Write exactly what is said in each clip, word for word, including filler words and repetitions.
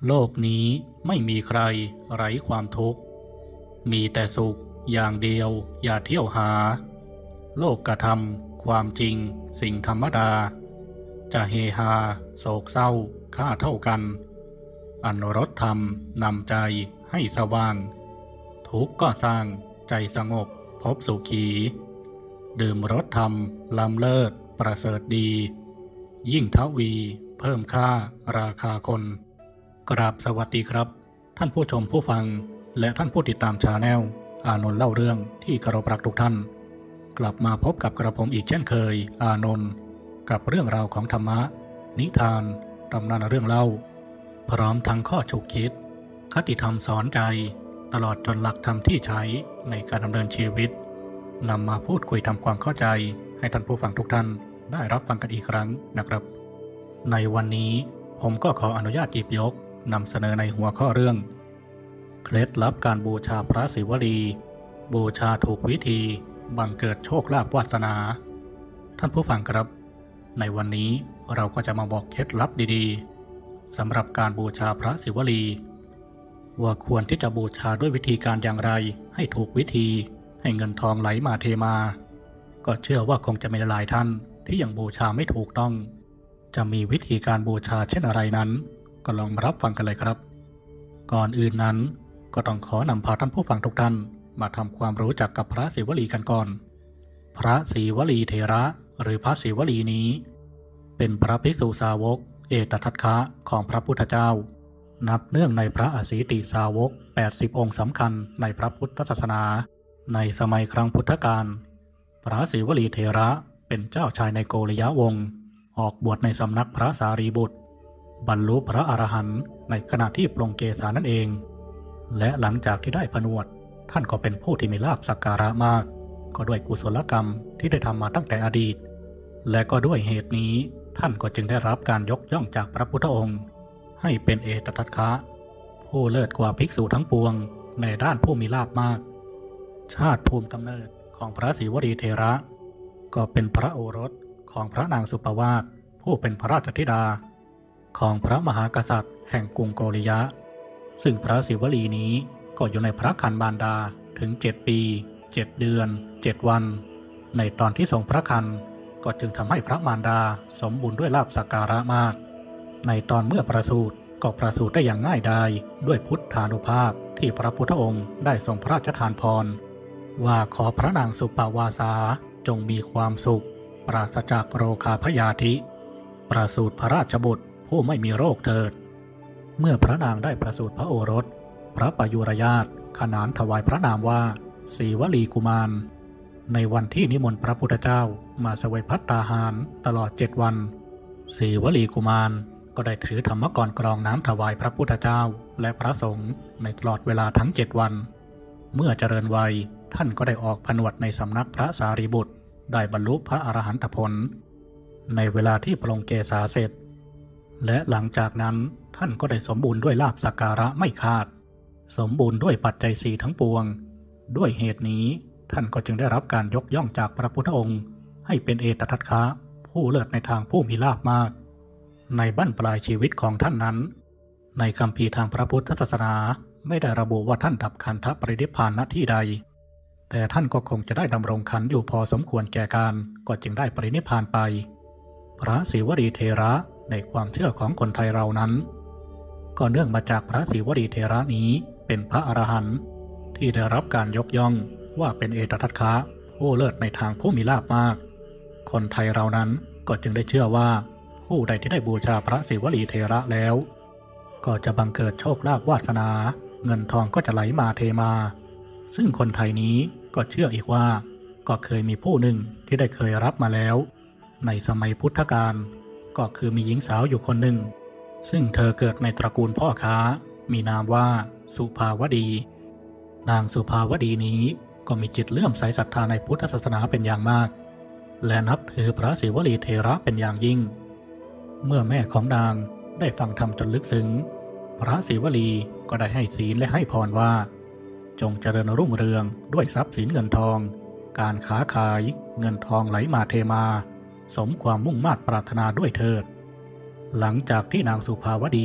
โลกนี้ไม่มีใครไร้ความทุกข์มีแต่สุขอย่างเดียวอย่าเที่ยวหาโลกกระทำความจริงสิ่งธรรมดาจะเฮฮาโศกเศร้าค่าเท่ากันอนุรสธรรมนำใจให้สว่างทุกข์ก็สร้างใจสงบพบสุขีดื่มรสธรรมล้ำเลิศประเสริฐดียิ่งทวีเพิ่มค่าราคาคนกราบสวัสดีครับท่านผู้ชมผู้ฟังและท่านผู้ติดตามชาแนลอานนท์เล่าเรื่องที่เคารพรักทุกท่านกลับมาพบกับกระผมอีกเช่นเคยอานนท์กับเรื่องราวของธรรมะนิทานตำนานเรื่องเล่าพร้อมทั้งข้อฉุกคิดคติธรรมสอนใจตลอดจนหลักธรรมที่ใช้ในการดำเนินชีวิตนำมาพูดคุยทำความเข้าใจให้ท่านผู้ฟังทุกท่านได้รับฟังกันอีกครั้งนะครับในวันนี้ผมก็ขออนุญาตหยิบยกนำเสนอในหัวข้อเรื่องเคล็ดลับการบูชาพระศิวลีบูชาถูกวิธีบังเกิดโชคลาภวาสนาท่านผู้ฟังครับในวันนี้เราก็จะมาบอกเคล็ดลับดีๆสำหรับการบูชาพระศิวลีว่าควรที่จะบูชาด้วยวิธีการอย่างไรให้ถูกวิธีให้เงินทองไหลมาเทมาก็เชื่อว่าคงจะมีหลายท่านที่ยังบูชาไม่ถูกต้องจะมีวิธีการบูชาเช่นอะไรนั้นก็ลองรับฟังกันเลยครับก่อนอื่นนั้นก็ต้องขอนำพาท่านผู้ฟังทุกท่านมาทำความรู้จักกับพระศิวลีกันก่อนพระศิวลีเถระหรือพระศิวลีนี้เป็นพระภิกษุสาวกเอตทัคคะของพระพุทธเจ้านับเนื่องในพระอสีติสาวกแปดสิบองค์สำคัญในพระพุทธศาสนาในสมัยครั้งพุทธกาลพระศิวลีเถระเป็นเจ้าชายในโกริยะวงศ์ออกบวชในสำนักพระสารีบุตรบรรลุพระอรหันต์ในขณะที่ปลงเกศานั่นเองและหลังจากที่ได้ผนวดท่านก็เป็นผู้ที่มีลาภสักการะมากก็ด้วยกุศลกรรมที่ได้ทำมาตั้งแต่อดีตและก็ด้วยเหตุนี้ท่านก็จึงได้รับการยกย่องจากพระพุทธองค์ให้เป็นเอตทัคคะผู้เลิศกว่าภิกษุทั้งปวงในด้านผู้มีลาภมากชาติภูมิกำเนิดของพระศิวลีเถระก็เป็นพระโอรสของพระนางสุปวาสผู้เป็นพระราชธิดาของพระมหากษัตริย์แห่งกรุงโกริยะซึ่งพระศิวลีนี้ก็อยู่ในพระครรภ์มารดาถึงเจ็ดปีเจ็ดเดือนเจ็ดวันในตอนที่ทรงพระครรภ์ก็จึงทำให้พระมารดาสมบูรณ์ด้วยลาภสักการะมากในตอนเมื่อประสูติก็ประสูติได้อย่างง่ายดายด้วยพุทธานุภาพที่พระพุทธองค์ได้ทรงพระราชทานพรว่าขอพระนางสุปวาสาจงมีความสุขปราศจากโรคาพยาธิประสูติพระราชบุตรผู้ไม่มีโรคเถิดเมื่อพระนางได้ประสูติพระโอรสพระปยุรญาติขนานถวายพระนามว่าศิวลีกุมารในวันที่นิมนต์พระพุทธเจ้ามาเสวยภัตตาหารตลอดเจ็ดวันศิวลีกุมารก็ได้ถือธรรมกรกรองน้ำถวายพระพุทธเจ้าและพระสงฆ์ในตลอดเวลาทั้งเจ็ดวันเมื่อเจริญวัยท่านก็ได้ออกผนวดในสำนักพระสารีบุตรได้บรรลุพระอรหันตผลในเวลาที่ปลงเกศาเสร็จและหลังจากนั้นท่านก็ได้สมบูรณ์ด้วยลาภสักการะไม่ขาดสมบูรณ์ด้วยปัจจัยสี่ทั้งปวงด้วยเหตุนี้ท่านก็จึงได้รับการยกย่องจากพระพุทธองค์ให้เป็นเอตทัคคะผู้เลิศในทางผู้มีลาภมากในบั้นปลายชีวิตของท่านนั้นในคัมภีร์ทางพระพุทธศาสนาไม่ได้ระบุว่าท่านดับขันธปรินิพพานณที่ใดแต่ท่านก็คงจะได้ดำรงขันธ์อยู่พอสมควรแก่การก็จึงได้ปรินิพพานไปพระศิวลีเถระในความเชื่อของคนไทยเรานั้นก็เนื่องมาจากพระศิวลีเถระนี้เป็นพระอรหันต์ที่ได้รับการยกย่องว่าเป็นเอตทัคคะผู้เลิศในทางผู้มีลาภมากคนไทยเรานั้นก็จึงได้เชื่อว่าผู้ใดที่ได้บูชาพระศิวลีเถระแล้วก็จะบังเกิดโชคลาภวาสนาเงินทองก็จะไหลมาเทมาซึ่งคนไทยนี้ก็เชื่ออีกว่าก็เคยมีผู้หนึ่งที่ได้เคยรับมาแล้วในสมัยพุทธกาลก็คือมีหญิงสาวอยู่คนหนึ่งซึ่งเธอเกิดในตระกูลพ่อค้ามีนามว่าสุภาวดีนางสุภาวดีนี้ก็มีจิตเลื่อมใสศรัทธาในพุทธศาสนาเป็นอย่างมากและนับถือพระศิวลีเถระเป็นอย่างยิ่งเมื่อแม่ของนางได้ฟังธรรมจนลึกซึ้งพระศิวลีก็ได้ให้ศีลและให้พรว่าจงเจริญรุ่งเรืองด้วยทรัพย์สินเงินทองการค้าขายเงินทองไหลมาเทมาสมความมุ่งมา่ปรารถนาด้วยเถิดหลังจากที่นางสุภาวดี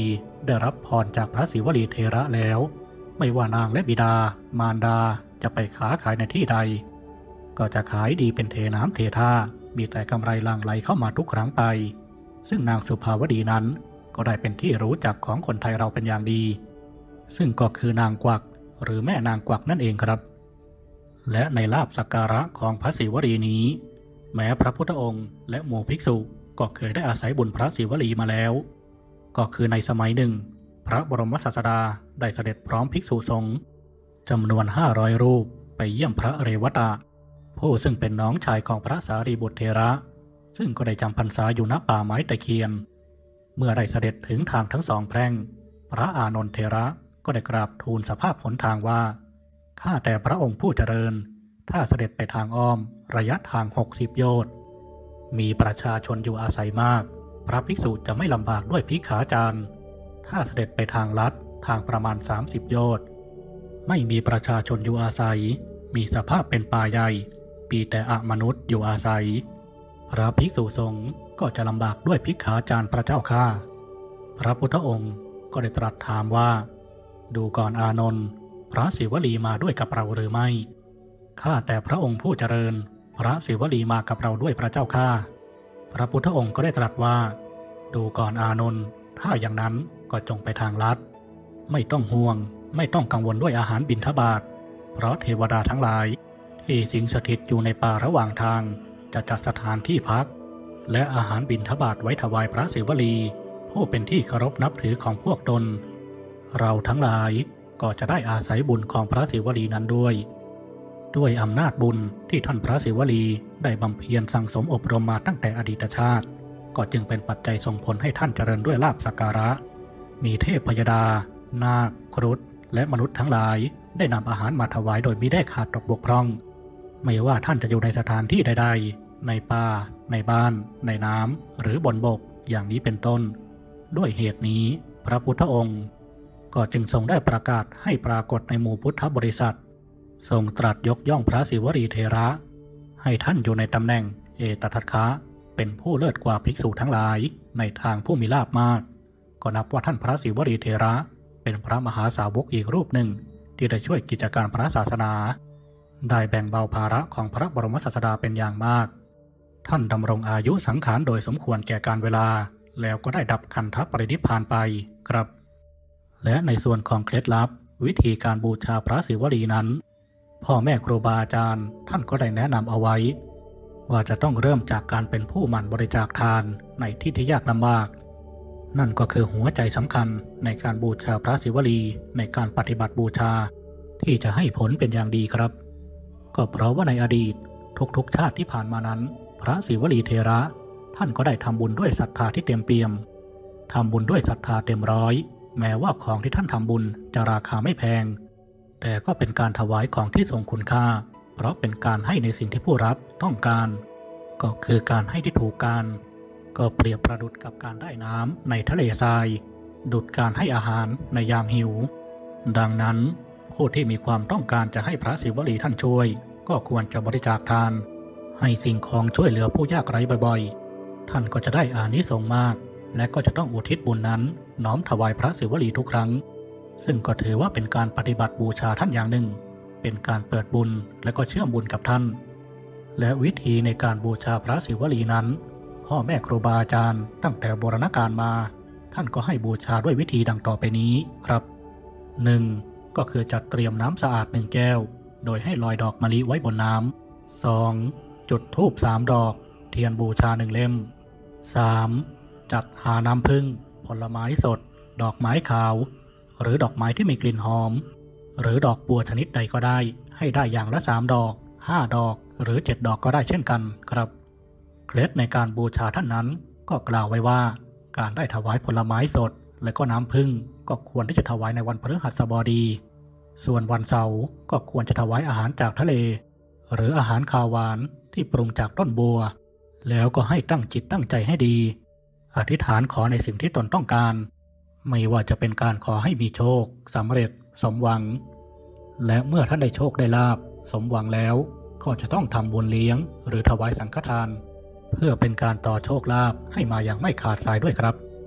ได้รับพรจากพระศิวลีเถระแล้วไม่ว่านางและบิดามารดาจะไปค้าขายในที่ใดก็จะขายดีเป็นเทน้ำเทท่ามีแต่กำไรหลั่งไหลเข้ามาทุกครั้งไปซึ่งนางสุภาวดีนั้นก็ได้เป็นที่รู้จักของคนไทยเราเป็นอย่างดีซึ่งก็คือนางกวักหรือแม่นางกวักนั่นเองครับและในลาภสักการะของพระศิวลีนี้แม้พระพุทธองค์และหมู่ภิกษุก็เคยได้อาศัยบุญพระศิวลีมาแล้วก็คือในสมัยหนึ่งพระบรมศาสดาได้เสด็จพร้อมภิกษุสงฆ์จำนวนห้าร้อยรูปไปเยี่ยมพระเรวตะผู้ซึ่งเป็นน้องชายของพระสารีบุตรเถระซึ่งก็ได้จำพรรษาอยู่ณป่าไม้ตะเคียนเมื่อได้เสด็จถึงทางทั้งสองแพร่งพระอานนท์เถระก็ได้กราบทูลสภาพหนทางว่าข้าแต่พระองค์ผู้เจริญถ้าเสด็จไปทางอ้อมระยะทางหกสิบโยชน์มีประชาชนอยู่อาศัยมากพระภิกษุจะไม่ลำบากด้วยภิกขาจารย์ถ้าเสด็จไปทางลัดทางประมาณสามสิบโยชน์ไม่มีประชาชนอยู่อาศัยมีสภาพเป็นป่าใหญ่ปีแต่อมนุษย์อยู่อาศัยพระภิกษุสงฆ์ก็จะลำบากด้วยภิกขาจารย์พระเจ้าข้าพระพุทธองค์ก็ได้ตรัสถามว่าดูก่อนอานนท์พระศิวลีมาด้วยกับเราหรือไม่ข้าแต่พระองค์ผู้เจริญพระศิวลีมากับเราด้วยพระเจ้าข้าพระพุทธองค์ก็ได้ตรัสว่าดูก่อนอานนท์ถ้าอย่างนั้นก็จงไปทางลัดไม่ต้องห่วงไม่ต้องกังวลด้วยอาหารบิณฑบาตเพราะเทวดาทั้งหลายที่สิงสถิตอยู่ในป่าระหว่างทางจะจัดสถานที่พักและอาหารบิณฑบาตไว้ถวายพระศิวลีผู้เป็นที่เคารพนับถือของพวกตนเราทั้งหลายก็จะได้อาศัยบุญของพระศิวลีนั้นด้วยด้วยอำนาจบุญที่ท่านพระศิวลีได้บำเพ็ญสั่งสมอบรมมาตั้งแต่อดีตชาติก็จึงเป็นปัจจัยส่งผลให้ท่านเจริญด้วยลาภสักการะมีเทพพยดานาคครุฑและมนุษย์ทั้งหลายได้นำอาหารมาถวายโดยมิได้ขาดตกบกพร่องไม่ว่าท่านจะอยู่ในสถานที่ใดๆในป่าในบ้านในน้ำหรือบนบกอย่างนี้เป็นต้นด้วยเหตุนี้พระพุทธองค์ก็จึงทรงได้ประกาศให้ปรากฏในหมู่พุทธบริษัททรงตรัสยกย่องพระศิวลีเถระให้ท่านอยู่ในตำแหน่งเอตทัคคะเป็นผู้เลิศกว่าภิกษุทั้งหลายในทางผู้มีลาภมากก็นับว่าท่านพระศิวลีเถระเป็นพระมหาสาวกอีกรูปหนึ่งที่ได้ช่วยกิจการพระศาสนาได้แบ่งเบาภาระของพระบรมศาสดาเป็นอย่างมากท่านดำรงอายุสังขารโดยสมควรแก่การเวลาแล้วก็ได้ดับขันธปรินิพพานไปครับและในส่วนของเคล็ดลับวิธีการบูชาพระศิวลีนั้นพ่อแม่ครูบาอาจารย์ท่านก็ได้แนะนำเอาไว้ว่าจะต้องเริ่มจากการเป็นผู้หมั่นบริจาคทานในที่ที่ยากลำบากนั่นก็คือหัวใจสำคัญในการบูชาพระศิวลีในการปฏิบัติบูชาที่จะให้ผลเป็นอย่างดีครับก็เพราะว่าในอดีตทุกๆชาติที่ผ่านมานั้นพระศิวลีเถระท่านก็ได้ทำบุญด้วยศรัทธาที่เต็มเปี่ยมทำบุญด้วยศรัทธาเต็มร้อยแม้ว่าของที่ท่านทำบุญจะราคาไม่แพงแต่ก็เป็นการถวายของที่ทรงคุณค่าเพราะเป็นการให้ในสิ่งที่ผู้รับต้องการก็คือการให้ที่ถูกการก็เปรียบประดุจกับการได้น้ำในทะเลทรายดุจการให้อาหารในยามหิวดังนั้นผู้ที่มีความต้องการจะให้พระศิวลีท่านช่วยก็ควรจะบริจาคทานให้สิ่งของช่วยเหลือผู้ยากไร้บ่อยๆท่านก็จะได้อานิสงส์มากและก็จะต้องอุทิศบุญนั้นน้อมถวายพระศิวลีทุกครั้งซึ่งก็ถือว่าเป็นการปฏิบัติบูชาท่านอย่างหนึ่งเป็นการเปิดบุญและก็เชื่อมบุญกับท่านและวิธีในการบูชาพระศิวลีนั้นพ่อแม่ครูบาอาจารย์ตั้งแต่โบราณกาลมาท่านก็ให้บูชาด้วยวิธีดังต่อไปนี้ครับ หนึ่ง. ก็คือจัดเตรียมน้ำสะอาดหนึ่งแก้วโดยให้ลอยดอกมะลิไว้บนน้ำ สอง. จุดธูปสามดอกเทียนบูชาหนึ่งเล่ม สาม. จัดหาน้ำผึ้งผลไม้สดดอกไม้ขาวหรือดอกไม้ที่มีกลิ่นหอมหรือดอกบัวชนิดใดก็ได้ให้ได้อย่างละสามดอกห้าดอกหรือเจ็ดดอกก็ได้เช่นกันครับเคล็ดในการบูชาท่านนั้นก็กล่าวไว้ว่าการได้ถวายผลไม้สดและก็น้ำผึ้งก็ควรที่จะถวายในวันพฤหัสบดีส่วนวันเสาร์ก็ควรจะถวายอาหารจากทะเลหรืออาหารคาวหวานที่ปรุงจากต้นบัวแล้วก็ให้ตั้งจิตตั้งใจให้ดีอธิษฐานขอในสิ่งที่ตนต้องการไม่ว่าจะเป็นการขอให้มีโชคสำเร็จสมหวังและเมื่อท่านได้โชคได้ลาภสมหวังแล้วก็จะต้องทำบุญเลี้ยงหรือถวายสังฆทานเพื่อเป็นการต่อโชคลาภให้มาอย่างไม่ขาดสายด้วยครับ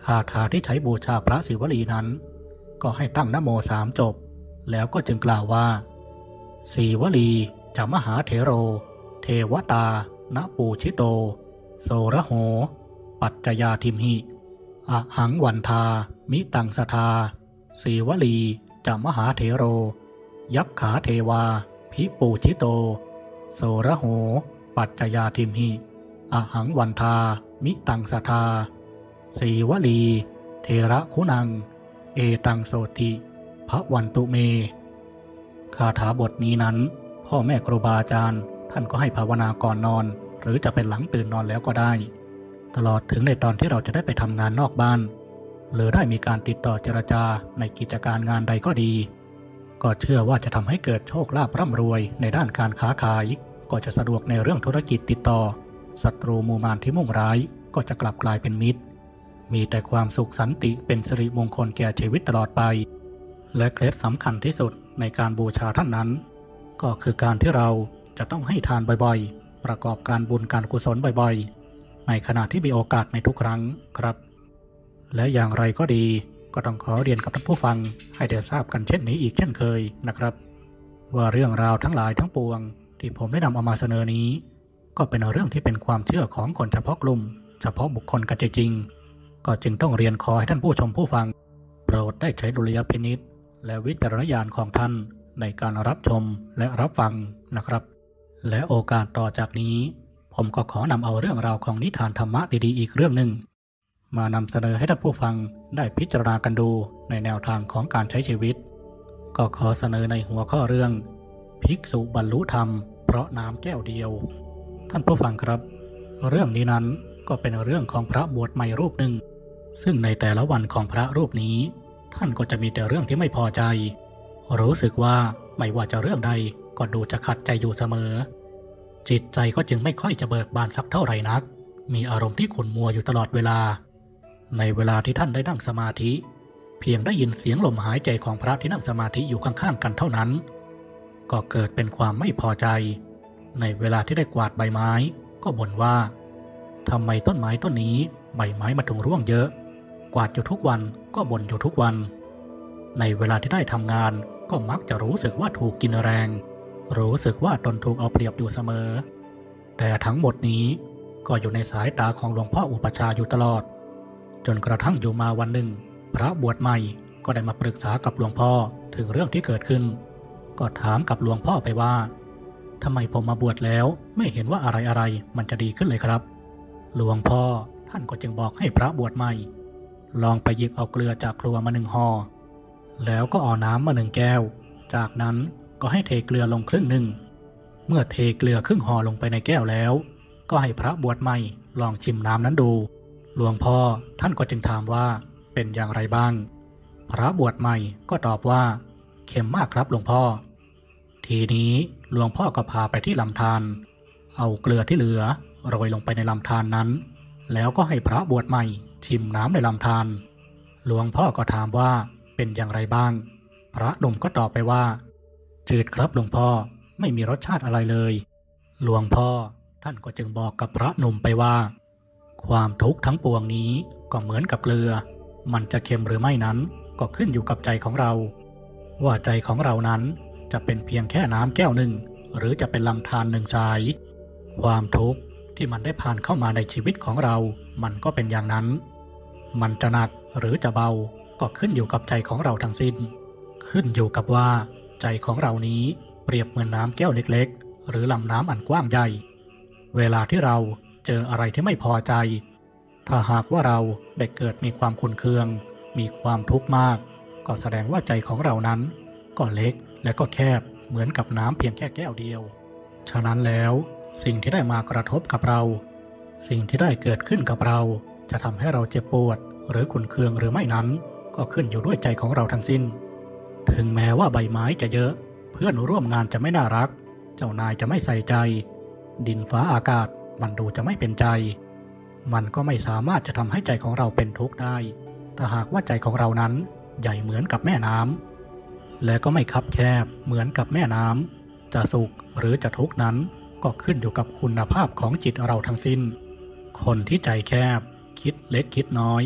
คาถาที่ใช้บูชาพระศิวลีนั้นก็ให้ตั้งนะโมสามจบแล้วก็จึงกล่าวว่าศิวลีจะมหาเถโรเทวตาณปูชิโตโสระโหปัจจยาทิมหิอหังวันทามิตังสทาศิวลีจะมหาเถโรยักขาเทวาพิปูชิโตโสระโหปัจจยาทิมหิอหังวันทามิตังสทาศิวลีเทระคุณังเอตังโสติภวันตุเมคาถาบทนี้นั้นพ่อแม่ครูบาอาจารย์ท่านก็ให้ภาวนาก่อนนอนหรือจะเป็นหลังตื่นนอนแล้วก็ได้ตลอดถึงในตอนที่เราจะได้ไปทำงานนอกบ้านหรือได้มีการติดต่อเจรจาในกิจการงานใดก็ดีก็เชื่อว่าจะทำให้เกิดโชคลาภร่ำรวยในด้านการค้าขายก็จะสะดวกในเรื่องธุรกิจติดต่อศัตรูมูมานที่มุ่งร้ายก็จะกลับกลายเป็นมิตรมีแต่ความสุขสันติเป็นสิริมงคลแก่ชีวิตตลอดไปและเคล็ดสำคัญที่สุดในการบูชาท่านนั้นก็คือการที่เราจะต้องให้ทานบ่อยๆประกอบการบุญการกุศลบ่อยๆในขณะที่มีโอกาสในทุกครั้งครับและอย่างไรก็ดีก็ต้องขอเรียนกับท่านผู้ฟังให้ได้ทราบกันเช่นนี้อีกเช่นเคยนะครับว่าเรื่องราวทั้งหลายทั้งปวงที่ผมได้นำเอามาเสนอนี้ก็เป็นเรื่องที่เป็นความเชื่อของคนเฉพาะกลุ่มเฉพาะบุคคลกันจริงๆก็จึงต้องเรียนขอให้ท่านผู้ชมผู้ฟังโปรดได้ใช้ดุลยพินิจและวิจารณญาณของท่านในการรับชมและรับฟังนะครับและโอกาสต่อจากนี้ผมก็ขอนำเอาเรื่องราวของนิทานธรรมะดีๆอีกเรื่องหนึ่งมานำเสนอให้ท่านผู้ฟังได้พิจารณากันดูในแนวทางของการใช้ชีวิตก็ขอเสนอในหัวข้อเรื่องภิกษุบรรลุธรรมเพราะน้ำแก้วเดียวท่านผู้ฟังครับเรื่องนี้นั้นก็เป็นเรื่องของพระบวชใหม่รูปหนึ่งซึ่งในแต่ละวันของพระรูปนี้ท่านก็จะมีแต่เรื่องที่ไม่พอใจรู้สึกว่าไม่ว่าจะเรื่องใดก็ดูจะขัดใจอยู่เสมอจิตใจก็จึงไม่ค่อยจะเบิกบานสักเท่าไหร่นักมีอารมณ์ที่ขุ่นมัวอยู่ตลอดเวลาในเวลาที่ท่านได้นั่งสมาธิเพียงได้ยินเสียงลมหายใจของพระที่นั่งสมาธิอยู่ข้างๆกันเท่านั้นก็เกิดเป็นความไม่พอใจในเวลาที่ได้กวาดใบไม้ก็บ่นว่าทำไมต้นไม้ต้นนี้ใบไม้มาถึงร่วงเยอะกวาดอยู่ทุกวันก็บ่นอยู่ทุกวันในเวลาที่ได้ทำงานก็มักจะรู้สึกว่าถูกกินแรงรู้สึกว่าตนถูกเอาเปรียบอยู่เสมอแต่ทั้งหมดนี้ก็อยู่ในสายตาของหลวงพ่ออุปัชฌาย์อยู่ตลอดจนกระทั่งอยู่มาวันหนึ่งพระบวชใหม่ก็ได้มาปรึกษากับหลวงพ่อถึงเรื่องที่เกิดขึ้นก็ถามกับหลวงพ่อไปว่าทำไมผมมาบวชแล้วไม่เห็นว่าอะไรอะไรมันจะดีขึ้นเลยครับหลวงพ่อท่านก็จึงบอกให้พระบวชใหม่ลองไปหยิบเอาเกลือจากครัวมาหนึ่งห่อแล้วก็เอาน้ำมาหนึ่งแก้วจากนั้นก็ให้เทเกลือลงครึ่งหนึ่งเมื่อเทเกลือครึ่งห่อลงไปในแก้วแล้วก็ให้พระบวชใหม่ลองชิมน้ำนั้นดูหลวงพ่อท่านก็จึงถามว่าเป็นอย่างไรบ้างพระบวชใหม่ก็ตอบว่าเค็มมากครับหลวงพ่อทีนี้หลวงพ่อก็พาไปที่ลำธารเอาเกลือที่เหลือโรยลงไปในลำธารนั้นแล้วก็ให้พระบวชใหม่ชิมน้ำในลำธารหลวงพ่อก็ถามว่าเป็นอย่างไรบ้างพระหนุ่มก็ตอบไปว่าจืดครับหลวงพ่อไม่มีรสชาติอะไรเลยหลวงพ่อท่านก็จึงบอกกับพระหนุ่มไปว่าความทุกข์ทั้งปวงนี้ก็เหมือนกับเกลือมันจะเค็มหรือไม่นั้นก็ขึ้นอยู่กับใจของเราว่าใจของเรานั้นจะเป็นเพียงแค่น้ำแก้วหนึ่งหรือจะเป็นลำธารหนึ่งสายความทุกข์ที่มันได้ผ่านเข้ามาในชีวิตของเรามันก็เป็นอย่างนั้นมันจะหนักหรือจะเบาก็ขึ้นอยู่กับใจของเราทั้งสิ้นขึ้นอยู่กับว่าใจของเรานี้เปรียบเหมือนน้ำแก้วเล็กๆหรือลำน้ำอันกว้างใหญ่เวลาที่เราเจออะไรที่ไม่พอใจถ้าหากว่าเราได้เกิดมีความขุ่นเคืองมีความทุกข์มากก็แสดงว่าใจของเรานั้นก็เล็กและก็แคบเหมือนกับน้ำเพียงแค่แก้วเดียวฉะนั้นแล้วสิ่งที่ได้มากระทบกับเราสิ่งที่ได้เกิดขึ้นกับเราจะทำให้เราเจ็บปวดหรือขุ่นเคืองหรือไม่นั้นก็ขึ้นอยู่ด้วยใจของเราทั้งสิ้นถึงแม้ว่าใบไม้จะเยอะเพื่อนร่วมงานจะไม่น่ารักเจ้านายจะไม่ใส่ใจดินฟ้าอากาศมันดูจะไม่เป็นใจมันก็ไม่สามารถจะทำให้ใจของเราเป็นทุกข์ได้ถ้าหากว่าใจของเรานั้นใหญ่เหมือนกับแม่น้ำและก็ไม่คับแคบเหมือนกับแม่น้ำจะสุขหรือจะทุกข์นั้นก็ขึ้นอยู่กับคุณภาพของจิตเราทั้งสิ้นคนที่ใจแคบคิดเล็กคิดน้อย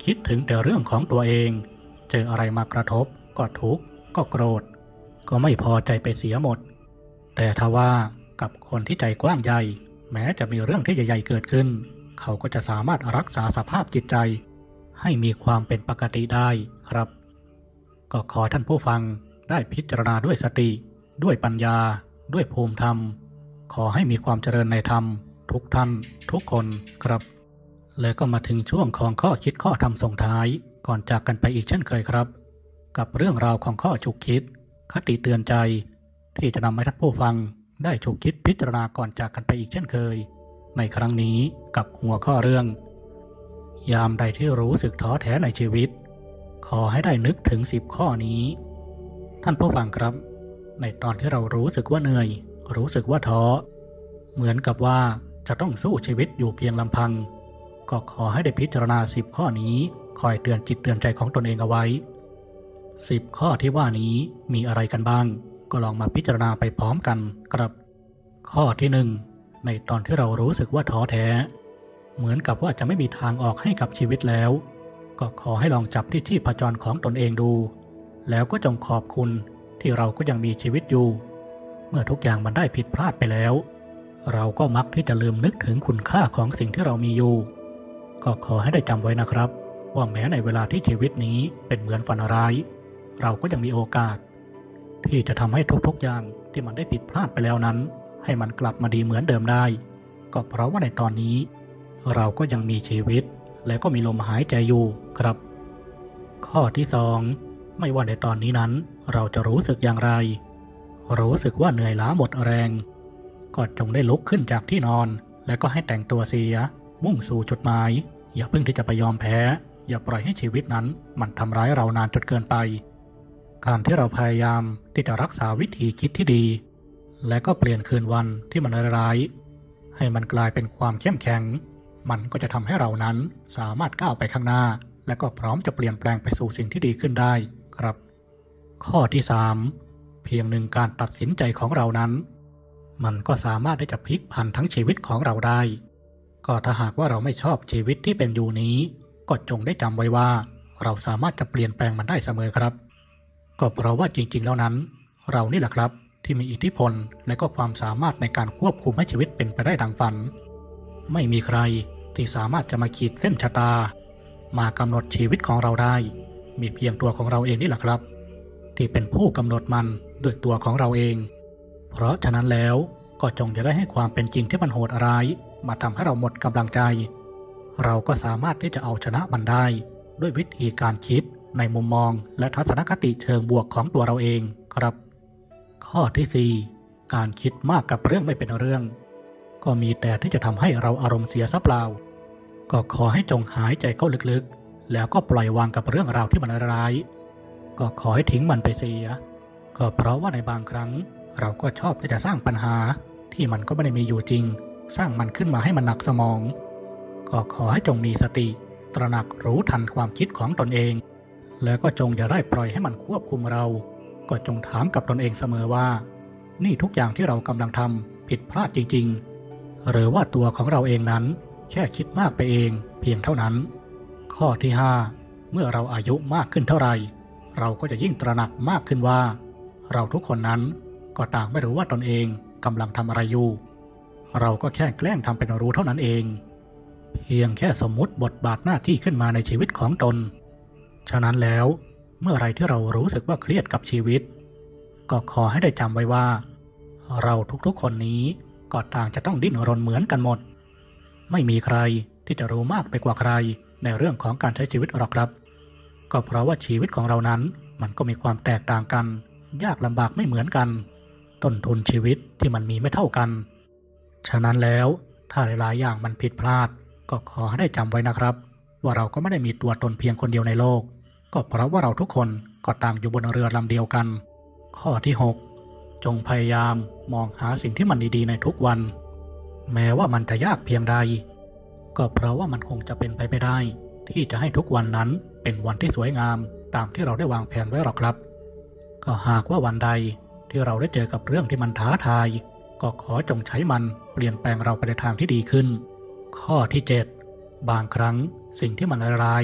คิดถึงแต่เรื่องของตัวเองเจออะไรมากระทบก็ทุกข์ก็โกรธก็ไม่พอใจไปเสียหมดแต่ทว่ากับคนที่ใจกว้างใหญ่แม้จะมีเรื่องที่ใหญ่ๆเกิดขึ้นเขาก็จะสามารถรักษาสภาพจิตใจให้มีความเป็นปกติได้ครับก็ขอท่านผู้ฟังได้พิจารณาด้วยสติด้วยปัญญาด้วยภูมิธรรมขอให้มีความเจริญในธรรมทุกท่านทุกคนครับและก็มาถึงช่วงของข้อคิดข้อธรรมส่งท้ายก่อนจากกันไปอีกเช่นเคยครับกับเรื่องราวของข้อฉุกคิดคติเตือนใจที่จะนำให้ท่านผู้ฟังได้ฉุกคิดพิจารณาก่อนจากกันไปอีกเช่นเคยในครั้งนี้กับหัวข้อเรื่องยามใดที่รู้สึกท้อแท้ในชีวิตขอให้ได้นึกถึงสิบข้อนี้ท่านผู้ฟังครับในตอนที่เรารู้สึกว่าเหนื่อยรู้สึกว่าท้อเหมือนกับว่าจะต้องสู้ชีวิตอยู่เพียงลำพังก็ขอให้ได้พิจารณาสิบข้อนี้คอยเตือนจิตเตือนใจของตนเองเอาไว้สิบข้อที่ว่านี้มีอะไรกันบ้างก็ลองมาพิจารณาไปพร้อมกันครับข้อที่หนึ่งในตอนที่เรารู้สึกว่าท้อแท้เหมือนกับว่าจะไม่มีทางออกให้กับชีวิตแล้วก็ขอให้ลองจับที่ชีพจรของตนเองดูแล้วก็จงขอบคุณที่เราก็ยังมีชีวิตอยู่เมื่อทุกอย่างมันได้ผิดพลาดไปแล้วเราก็มักที่จะลืมนึกถึงคุณค่าของสิ่งที่เรามีอยู่ก็ขอให้ได้จำไว้นะครับว่าแม้ในเวลาที่ชีวิตนี้เป็นเหมือนฝันร้ายเราก็ยังมีโอกาสที่จะทำให้ทุกๆอย่างที่มันได้ผิดพลาดไปแล้วนั้นให้มันกลับมาดีเหมือนเดิมได้ก็เพราะว่าในตอนนี้เราก็ยังมีชีวิตและก็มีลมหายใจอยู่ครับข้อที่สองไม่ว่าในตอนนี้นั้นเราจะรู้สึกอย่างไรรู้สึกว่าเหนื่อยล้าหมดแรงก็จงได้ลุกขึ้นจากที่นอนและก็ให้แต่งตัวเสียมุ่งสู่จุดหมายอย่าเพิ่งที่จะไปยอมแพ้อย่าปล่อยให้ชีวิตนั้นมันทำร้ายเรานานจนเกินไปการที่เราพยายามที่จะรักษาวิธีคิดที่ดีและก็เปลี่ยนคืนวันที่มันร้ายๆให้มันกลายเป็นความเข้มแข็งมันก็จะทำให้เรานั้นสามารถก้าวไปข้างหน้าและก็พร้อมจะเปลี่ยนแปลงไปสู่สิ่งที่ดีขึ้นได้ครับข้อที่สามเพียงหนึ่งการตัดสินใจของเรานั้นมันก็สามารถที่จะพลิกผันทั้งชีวิตของเราได้ก็ถ้าหากว่าเราไม่ชอบชีวิตที่เป็นอยู่นี้ก็จงได้จำไว้ว่าเราสามารถจะเปลี่ยนแปลงมันได้เสมอครับก็เพราะว่าจริงๆแล้วนั้นเรานี่แหละครับที่มีอิทธิพลและก็ความสามารถในการควบคุมให้ชีวิตเป็นไปได้ดังฝันไม่มีใครที่สามารถจะมาขีดเส้นชะตามากำหนดชีวิตของเราได้มีเพียงตัวของเราเองนี่แหละครับที่เป็นผู้กำหนดมันด้วยตัวของเราเองเพราะฉะนั้นแล้วก็จงจะได้ให้ความเป็นจริงที่มันโหดร้ายมาทำให้เราหมดกำลังใจเราก็สามารถที่จะเอาชนะมันได้ด้วยวิธีการคิดในมุมมองและทัศนคติเชิงบวกของตัวเราเองครับข้อที่สี่การคิดมากกับเรื่องไม่เป็นเรื่องก็มีแต่ที่จะทำให้เราอารมณ์เสียซะเปล่าก็ขอให้จงหายใจเข้าลึกๆแล้วก็ปล่อยวางกับเรื่องราวที่มันร้ายก็ขอให้ทิ้งมันไปเสียก็เพราะว่าในบางครั้งเราก็ชอบที่จะสร้างปัญหาที่มันก็ไม่ได้มีอยู่จริงสร้างมันขึ้นมาให้มันหนักสมองก็ขอให้จงมีสติตระหนักรู้ทันความคิดของตนเองแล้วก็จงอย่าได้ปล่อยให้มันควบคุมเราก็จงถามกับตนเองเสมอว่านี่ทุกอย่างที่เรากำลังทำผิดพลาดจริงๆหรือว่าตัวของเราเองนั้นแค่คิดมากไปเองเพียงเท่านั้นข้อที่ห้าเมื่อเราอายุมากขึ้นเท่าไหร่เราก็จะยิ่งตระหนักมากขึ้นว่าเราทุกคนนั้นก็ต่างไม่รู้ว่าตนเองกำลังทำอะไรอยู่เราก็แค่แกล้งทำเป็นรู้เท่านั้นเองเพียงแค่สมมุติบทบาทหน้าที่ขึ้นมาในชีวิตของตนฉะนั้นแล้วเมื่อไรที่เรารู้สึกว่าเครียดกับชีวิตก็ขอให้ได้จำไว้ว่าเราทุกๆคนนี้ก็ต่างจะต้องดิ้นรนเหมือนกันหมดไม่มีใครที่จะรู้มากไปกว่าใครในเรื่องของการใช้ชีวิตหรอกครับก็เพราะว่าชีวิตของเรานั้นมันก็มีความแตกต่างกันยากลำบากไม่เหมือนกันต้นทุนชีวิตที่มันมีไม่เท่ากันฉะนั้นแล้วถ้าหลายๆอย่างมันผิดพลาดก็ขอให้ได้จำไว้นะครับว่าเราก็ไม่ได้มีตัวตนเพียงคนเดียวในโลกก็เพราะว่าเราทุกคนก็ต่างอยู่บนเรือลำเดียวกันข้อที่หกจงพยายามมองหาสิ่งที่มันดีๆในทุกวันแม้ว่ามันจะยากเพียงใดก็เพราะว่ามันคงจะเป็นไปไม่ได้ที่จะให้ทุกวันนั้นเป็นวันที่สวยงามตามที่เราได้วางแผนไว้หรอกครับก็หากว่าวันใดที่เราได้เจอกับเรื่องที่มันท้าทายก็ขอจงใช้มันเปลี่ยนแปลงเราไปในทางที่ดีขึ้นข้อที่เจ็ดบางครั้งสิ่งที่มันร้าย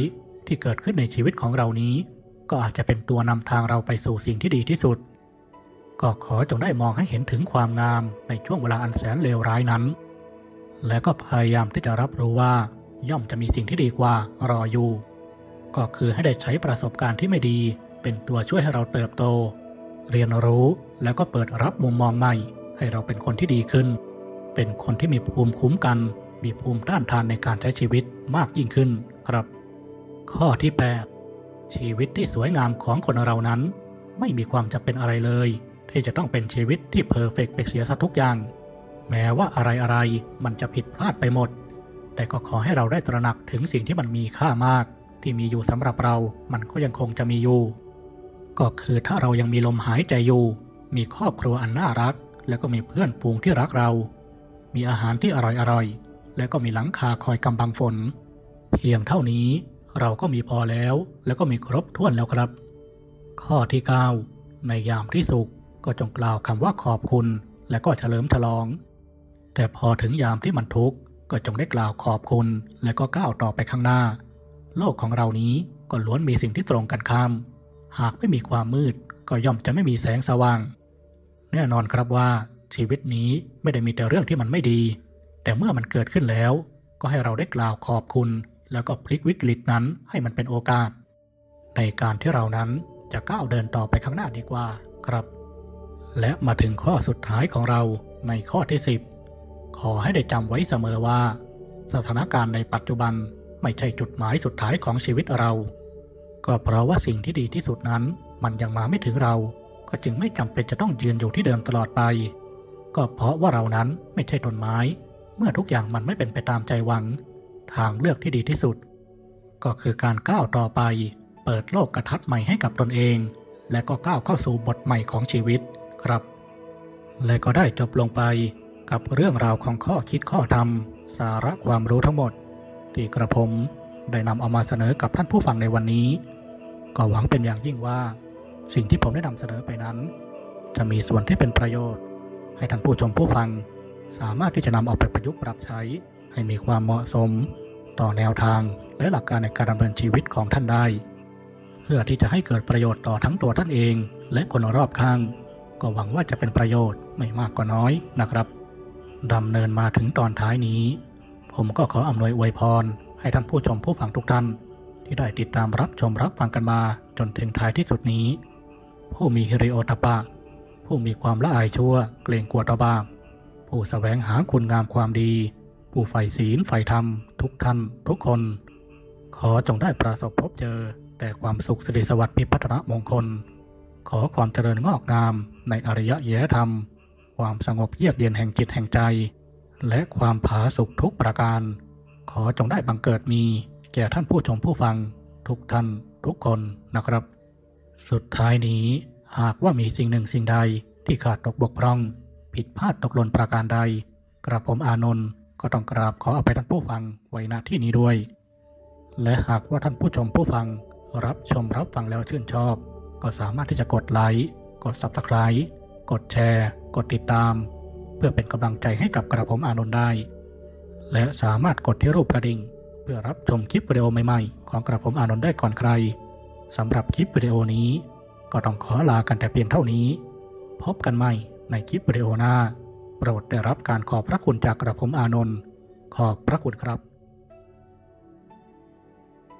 ที่เกิดขึ้นในชีวิตของเรานี้ก็อาจจะเป็นตัวนำทางเราไปสู่สิ่งที่ดีที่สุดก็ขอจงได้มองให้เห็นถึงความงามในช่วงเวลาอันแสนเลวร้ายนั้นและก็พยายามที่จะรับรู้ว่าย่อมจะมีสิ่งที่ดีกว่ารออยู่ก็คือให้ได้ใช้ประสบการณ์ที่ไม่ดีเป็นตัวช่วยให้เราเติบโตเรียนรู้แล้วก็เปิดรับมุมมองใหม่ให้เราเป็นคนที่ดีขึ้นเป็นคนที่มีภูมิคุ้มกันมีภูมิต้านทานในการใช้ชีวิตมากยิ่งขึ้นครับข้อที่แปดชีวิตที่สวยงามของคนเรานั้นไม่มีความจำเป็นอะไรเลยที่จะต้องเป็นชีวิตที่เพอร์เฟกต์ไปเสียซะทุกอย่างแม้ว่าอะไรๆมันจะผิดพลาดไปหมดแต่ก็ขอให้เราได้ตระหนักถึงสิ่งที่มันมีค่ามากที่มีอยู่สำหรับเรามันก็ยังคงจะมีอยู่ก็คือถ้าเรายังมีลมหายใจอยู่มีครอบครัวอันน่ารักแล้วก็มีเพื่อนฝูงที่รักเรามีอาหารที่อร่อยๆแล้วก็มีหลังคาคอยกำบังฝนเพียงเท่านี้เราก็มีพอแล้วแล้วก็มีครบถ้วนแล้วครับข้อที่เก้าในยามที่สุขก็จงกล่าวคำว่าขอบคุณและก็เฉลิมฉลองแต่พอถึงยามที่มันทุกข์ก็จงได้กล่าวขอบคุณและก็ก้าวต่อไปข้างหน้าโลกของเรานี้ก็ล้วนมีสิ่งที่ตรงกันข้ามหากไม่มีความมืดก็ย่อมจะไม่มีแสงสว่างแน่นอนครับว่าชีวิตนี้ไม่ได้มีแต่เรื่องที่มันไม่ดีแต่เมื่อมันเกิดขึ้นแล้วก็ให้เราได้กล่าวขอบคุณแล้วก็พลิกวิกฤตนั้นให้มันเป็นโอกาสในการที่เรานั้นจะก้าวเดินต่อไปข้างหน้าดีกว่าครับและมาถึงข้อสุดท้ายของเราในข้อที่สิบขอให้ได้จำไว้เสมอว่าสถานการณ์ในปัจจุบันไม่ใช่จุดหมายสุดท้ายของชีวิตเราก็เพราะว่าสิ่งที่ดีที่สุดนั้นมันยังมาไม่ถึงเราก็จึงไม่จำเป็นจะต้องยืนอยู่ที่เดิมตลอดไปก็เพราะว่าเรานั้นไม่ใช่ต้นไม้เมื่อทุกอย่างมันไม่เป็นไปตามใจหวังทางเลือกที่ดีที่สุดก็คือการก้าวต่อไปเปิดโลกทัศน์ใหม่ให้กับตนเองและก็ก้าวเข้าสู่บทใหม่ของชีวิตครับและก็ได้จบลงไปกับเรื่องราวของข้อคิดข้อธรรมสาระความรู้ทั้งหมดที่กระผมได้นำเอามาเสนอกับท่านผู้ฟังในวันนี้ก็หวังเป็นอย่างยิ่งว่าสิ่งที่ผมได้นำเสนอไปนั้นจะมีส่วนที่เป็นประโยชน์ให้ท่านผู้ชมผู้ฟังสามารถที่จะนำเอาไปประยุกต์ปรับใช้ให้มีความเหมาะสมต่อแนวทางและหลักการในการดำเนินชีวิตของท่านได้เพื่อที่จะให้เกิดประโยชน์ต่อทั้งตัวท่านเองและคนรอบข้างก็หวังว่าจะเป็นประโยชน์ไม่มากก็น้อยนะครับดำเนินมาถึงตอนท้ายนี้ผมก็ขออำนวยอวยพรให้ท่านผู้ชมผู้ฟังทุกท่านที่ได้ติดตามรับชมรับฟังกันมาจนถึงท้ายที่สุดนี้ผู้มีฮิริโอตปะผู้มีความละอายชั่วเกรงกลัวต่อบาปผู้แสวงหาคุณงามความดีผู้ใฝ่ศีลใฝ่ธรรมทุกท่านทุกคนขอจงได้ประสบพบเจอแต่ความสุขสิริสวัสดิ์พิพัฒนมงคลขอความเจริญงอกงามในอริยแยธรรมความสงบเยือกเย็นแห่งจิตแห่งใจและความผาสุกทุกประการขอจงได้บังเกิดมีแก่ท่านผู้ชมผู้ฟังทุกท่านทุกคนนะครับสุดท้ายนี้หากว่ามีสิ่งหนึ่งสิ่งใดที่ขาดตกบกพร่องผิดพลาดตกหล่นประการใดกระผมอานนท์ก็ต้องกราบขออภัยท่านผู้ฟังไว้ณที่นี้ด้วยและหากว่าท่านผู้ชมผู้ฟังรับชมรับฟังแล้วชื่นชอบก็สามารถที่จะกดไลค์กด ซับสไครบ์ กดแชร์กดติดตามเพื่อเป็นกำลังใจให้กับกระผมอานนท์ได้และสามารถกดที่รูปกระดิ่งเพื่อรับชมคลิปวิดีโอใหม่ๆของกระผมอานนท์ได้ก่อนใครสำหรับคลิปวิดีโอนี้ก็ต้องขอลากันแต่เพียงเท่านี้พบกันใหม่ในคลิปวิดีโอหน้าโปรดได้รับการขอบพระคุณจากกระผมอานนท์ขอบพระคุณครับ